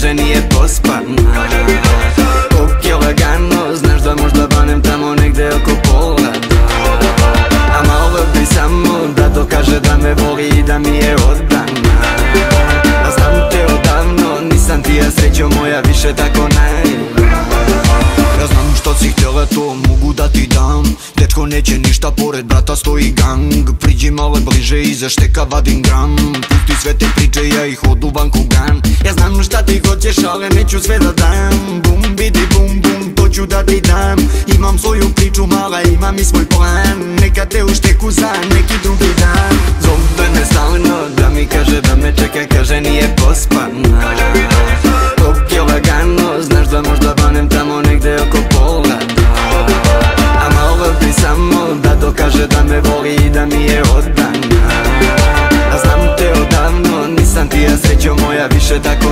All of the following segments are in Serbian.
kaže nije pospana. Ok je lagano, znaš da možda banem tamo negde oko pola. A malo bi samo da dokaže da me voli i da mi je odana. A znam te odavno, nisam ti ja srećo moja više tako Ja znam što si htjela, to mogu da ti dam. Dečko neće ništa, pored brata stoji gang. Priđi malo bliže, iza šteka vadim gram. Pusti sve te priče, ja ih od u banku gan. Ja znam šta ti hoćeš, ali neću sve da dam. Bum bidi bum bum, to ću da ti dam. Imam svoju priču mala, imam i svoj plan. Neka te u šteku za neki drugi dan. Zove me stalno da mi kaže da me čeka, kaže nije pospana. Ok je lagano, znaš da možda banem tamo negde oko pola. A malo bi samo da dokaže da me voli i da mi je odana. A znam te odavno, nisam ti ja srećo moja više tako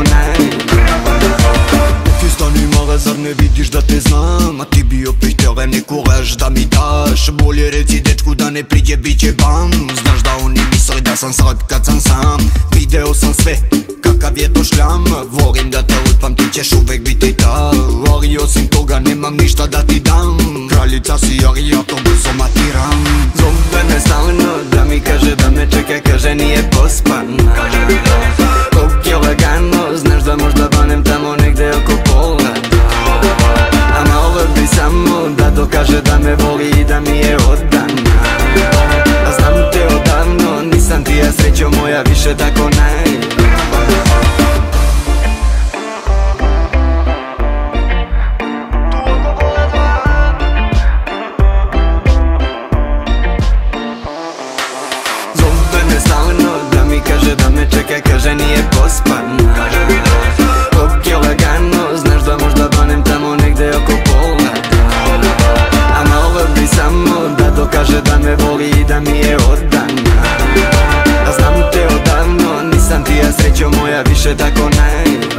Ti stani mala, zar ne vidiš da te znam? A ti bi opet htjela neku laž da mi daš. Bolje reci dečku da ne priđe, bit će bam. Znaš da oni misle da sam slat kad sam sam. Video sam sve, kakav je to šljam. Volim da te utpam, ti ćeš uvek biti ta. Ali osim toga nemam ništa da ti dam. Kraljica si, ali ja to brzo matiram. Zove me stalno da mi kaže da me čeka, kaže nije pospana. Ok je lagano, znaš da možda banem tamo negde oko pola. A malo bi samo da dokaže da me voli i da mi je odana. A znam te odavno, nisam ti ja srećo moja više tako Zove me stalno da mi kaže da me čeka, kaže nije pospana. Ok je lagano, znaš da možda banem tamo negde oko pola. A malo bi samo da dokaže da me voli i da mi je odana. A znam te odavno, nisam ti ja srećo moja više tako